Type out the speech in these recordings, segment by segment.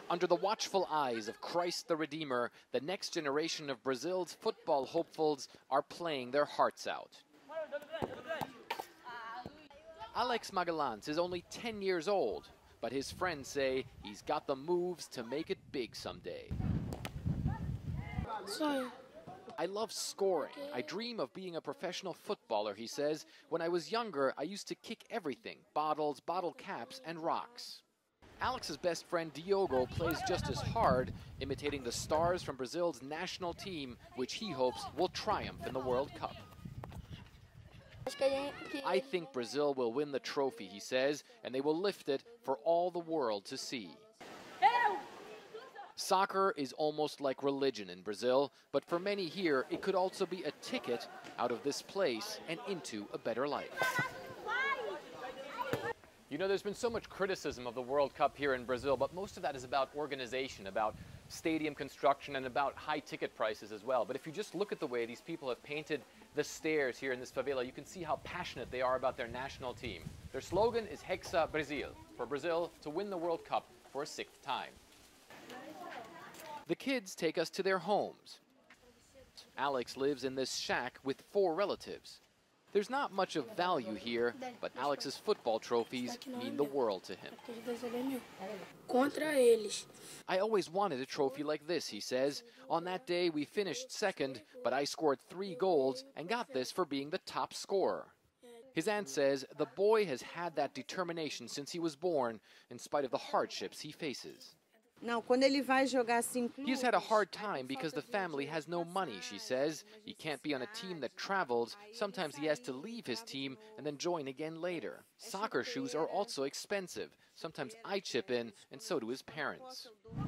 Under the watchful eyes of Christ the Redeemer, the next generation of Brazil's football hopefuls are playing their hearts out. Alex Magalhães is only 10 years old, but his friends say he's got the moves to make it big someday. I love scoring. I dream of being a professional footballer, he says. When I was younger, I used to kick everything, bottles, bottle caps, and rocks. Alex's best friend Diogo plays just as hard, imitating the stars from Brazil's national team, which he hopes will triumph in the World Cup. I think Brazil will win the trophy, he says, and they will lift it for all the world to see. Soccer is almost like religion in Brazil, but for many here, it could also be a ticket out of this place and into a better life. You know, there's been so much criticism of the World Cup here in Brazil, but most of that is about organization, about stadium construction, and about high ticket prices as well. But if you just look at the way these people have painted the stairs here in this favela, you can see how passionate they are about their national team. Their slogan is Hexa Brasil, for Brazil to win the World Cup for a 6th time. The kids take us to their homes. Alex lives in this shack with 4 relatives. There's not much of value here, but Alex's football trophies mean the world to him. I always wanted a trophy like this, he says. On that day, we finished 2nd, but I scored 3 goals and got this for being the top scorer. His aunt says the boy has had that determination since he was born, in spite of the hardships he faces. He's had a hard time because the family has no money, she says. He can't be on a team that travels. Sometimes he has to leave his team and then join again later. Soccer shoes are also expensive. Sometimes I chip in, and so do his parents.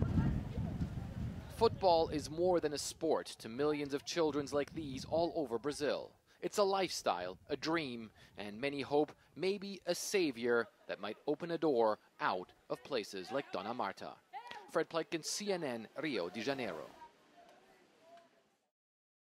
Football is more than a sport to millions of children like these all over Brazil. It's a lifestyle, a dream, and many hope maybe a savior that might open a door out of places like Dona Marta. Fred Pleitgen, CNN, Rio de Janeiro.